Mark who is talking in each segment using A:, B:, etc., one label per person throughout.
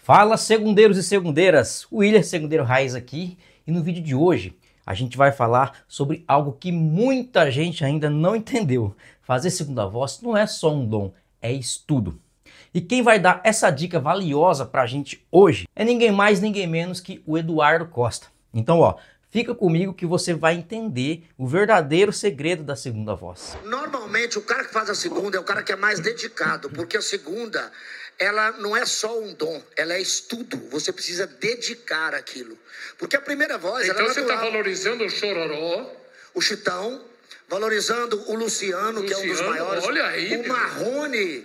A: Fala, segundeiros e segundeiras, Willer Segundeiro Raiz aqui, e no vídeo de hoje a gente vai falar sobre algo que muita gente ainda não entendeu. Fazer segunda voz não é só um dom, é estudo. E quem vai dar essa dica valiosa pra gente hoje é ninguém mais, ninguém menos que o Eduardo Costa. Então, fica comigo que você vai entender o verdadeiro segredo da segunda voz.
B: Normalmente o cara que faz a segunda é o cara que é mais dedicado, porque a segunda, ela não é só um dom, ela é estudo. Você precisa dedicar aquilo. Porque a primeira voz,
C: então
B: ela é
C: você
B: natural.
C: está valorizando o Chororó,
B: o Chitão, valorizando o Luciano, que é um dos maiores.
C: Olha aí,
B: o Marrone,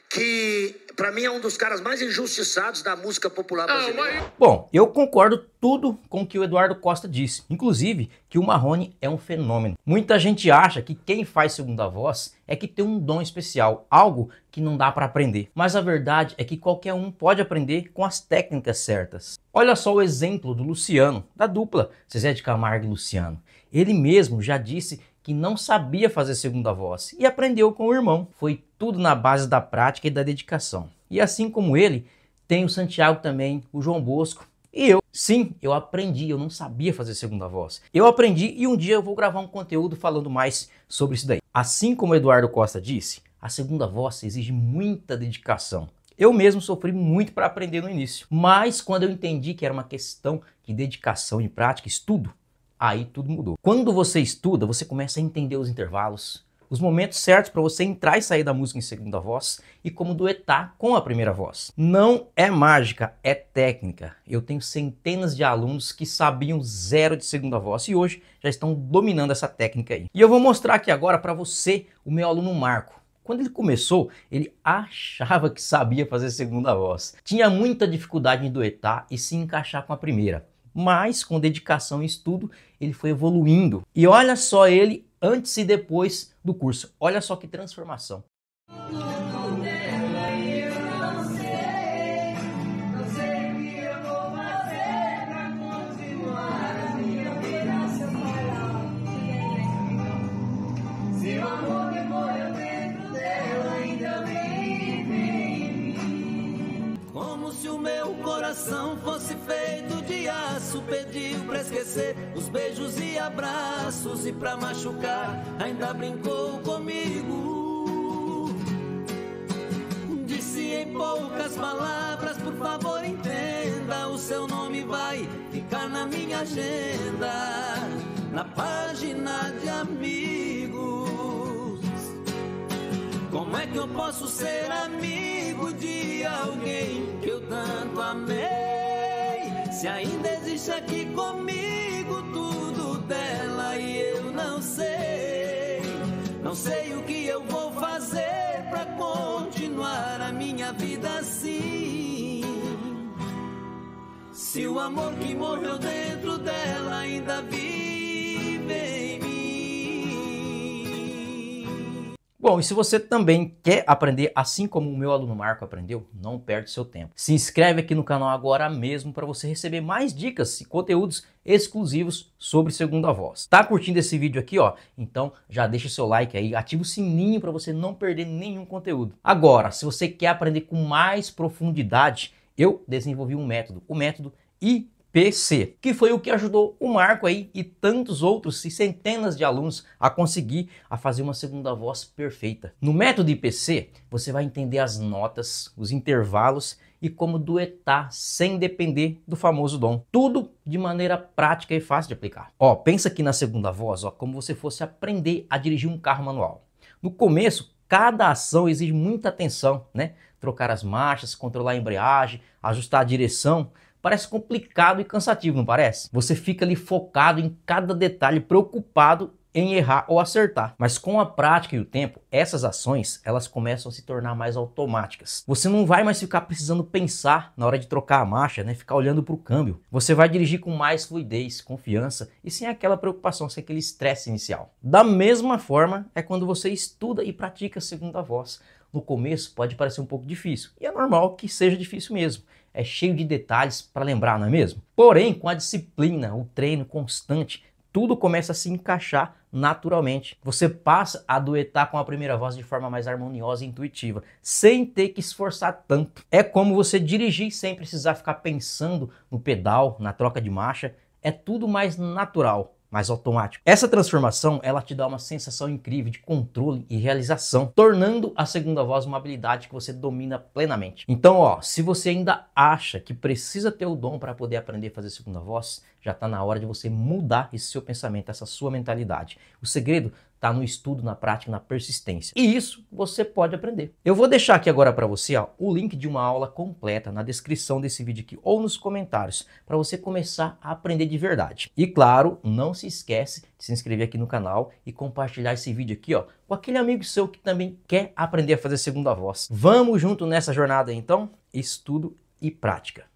B: que pra mim é um dos caras mais injustiçados da música popular brasileira.
A: Bom, eu concordo tudo com o que o Eduardo Costa disse, inclusive que o Marrone é um fenômeno. Muita gente acha que quem faz segunda voz é que tem um dom especial, algo que não dá para aprender. Mas a verdade é que qualquer um pode aprender com as técnicas certas. Olha só o exemplo do Luciano, da dupla Zezé de Camargo e Luciano. Ele mesmo já disse que não sabia fazer segunda voz e aprendeu com o irmão. Foi tudo na base da prática e da dedicação. E assim como ele, tem o Santiago também, o João Bosco e eu. Sim, eu aprendi, eu não sabia fazer segunda voz. Eu aprendi e um dia eu vou gravar um conteúdo falando mais sobre isso daí. Assim como o Eduardo Costa disse, a segunda voz exige muita dedicação. Eu mesmo sofri muito para aprender no início, mas quando eu entendi que era uma questão de dedicação e prática, estudo, aí tudo mudou. Quando você estuda, você começa a entender os intervalos, os momentos certos para você entrar e sair da música em segunda voz e como duetar com a primeira voz. Não é mágica, é técnica. Eu tenho centenas de alunos que sabiam zero de segunda voz e hoje já estão dominando essa técnica aí. E eu vou mostrar aqui agora para você o meu aluno Marco. Quando ele começou, ele achava que sabia fazer segunda voz. Tinha muita dificuldade em duetar e se encaixar com a primeira. Mas com dedicação e estudo, ele foi evoluindo. E olha só ele antes e depois do curso. Olha só que transformação.
D: Como se o meu coração fosse feito de aço, pediu pra esquecer os beijos e abraços, e pra machucar ainda brincou comigo. Disse em poucas palavras, por favor entenda, o seu nome vai ficar na minha agenda, na página de amigos. Como é que eu posso ser amigo de alguém que eu tanto amei, se ainda existe aqui comigo tudo dela e eu não sei? Não sei o que eu vou fazer pra continuar a minha vida assim, se o amor que morreu dentro dela ainda vive em mim.
A: Bom, e se você também quer aprender assim como o meu aluno Marco aprendeu, não perde seu tempo. Se inscreve aqui no canal agora mesmo para você receber mais dicas e conteúdos exclusivos sobre segunda voz. Tá curtindo esse vídeo aqui, Então já deixa o seu like aí, ativa o sininho para você não perder nenhum conteúdo. Agora, se você quer aprender com mais profundidade, eu desenvolvi um método, o método IPC, que foi o que ajudou o Marco aí e tantos outros e centenas de alunos a conseguir a fazer uma segunda voz perfeita. No método IPC, você vai entender as notas, os intervalos e como duetar sem depender do famoso dom. Tudo de maneira prática e fácil de aplicar. Pensa aqui na segunda voz, como você fosse aprender a dirigir um carro manual. No começo, cada ação exige muita atenção, né? Trocar as marchas, controlar a embreagem, ajustar a direção. Parece complicado e cansativo, não parece? Você fica ali focado em cada detalhe, preocupado em errar ou acertar. Mas com a prática e o tempo, essas ações, elas começam a se tornar mais automáticas. Você não vai mais ficar precisando pensar na hora de trocar a marcha, né? Ficar olhando para o câmbio. Você vai dirigir com mais fluidez, confiança e sem aquela preocupação, sem aquele estresse inicial. Da mesma forma, é quando você estuda e pratica a segunda voz. No começo pode parecer um pouco difícil, e é normal que seja difícil mesmo. É cheio de detalhes para lembrar, não é mesmo? Porém, com a disciplina, o treino constante, tudo começa a se encaixar naturalmente. Você passa a duetar com a primeira voz de forma mais harmoniosa e intuitiva, sem ter que esforçar tanto. É como você dirigir sem precisar ficar pensando no pedal, na troca de marcha. É tudo mais natural, mais automático. Essa transformação, ela te dá uma sensação incrível de controle e realização, tornando a segunda voz uma habilidade que você domina plenamente. Então, ó, se você ainda acha que precisa ter o dom para poder aprender a fazer segunda voz, já está na hora de você mudar esse seu pensamento, essa sua mentalidade. O segredo está no estudo, na prática, na persistência. E isso você pode aprender. Eu vou deixar aqui agora para você, ó, o link de uma aula completa na descrição desse vídeo aqui ou nos comentários, para você começar a aprender de verdade. E claro, não se esquece de se inscrever aqui no canal e compartilhar esse vídeo aqui, ó, com aquele amigo seu que também quer aprender a fazer segunda voz. Vamos junto nessa jornada então? Estudo e prática.